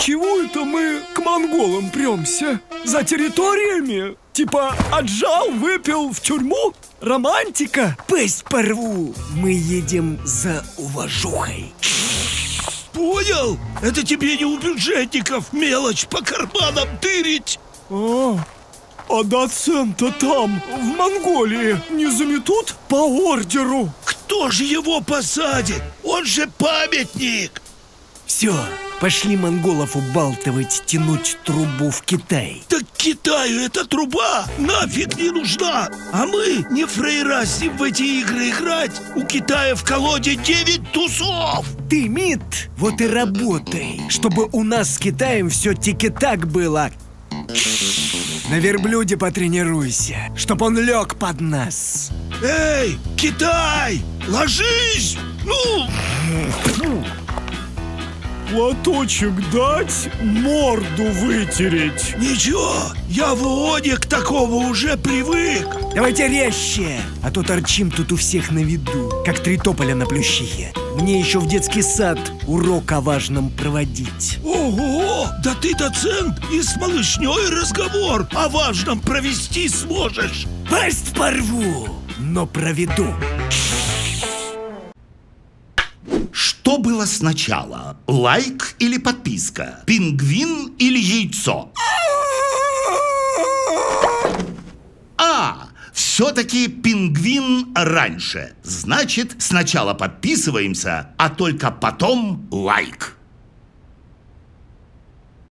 чего это мы к монголам премся? За территориями? Типа отжал, выпил, в тюрьму? Романтика? Пасть порву. Мы едем за уважухой. Понял? Это тебе не у бюджетников мелочь по карманам тырить. А доцента там, в Монголии, не заметут по ордеру? Кто же его посадит? Он же памятник. Все, пошли монголов убалтывать, тянуть трубу в Китай. Так Китаю эта труба нафиг не нужна. А мы не фрейра с ним в эти игры играть. У Китая в колоде 9 тусов. Ты, МИД, вот и работай, чтобы у нас с Китаем все тики-так было. На верблюде потренируйся, чтоб он лег под нас. Эй, Китай, ложись! Ну! Платочек дать, морду вытереть. Ничего, я в ООНе к такому уже привык. Давайте резче, а то торчим тут у всех на виду, как три тополя на плющихе. Мне еще в детский сад урок о важном проводить. Ого, да ты доцент, и с малышней разговор о важном провести сможешь. Пасть порву, но проведу. Что было сначала? Лайк или подписка? Пингвин или яйцо? Все-таки пингвин раньше. Значит, сначала подписываемся, а только потом лайк.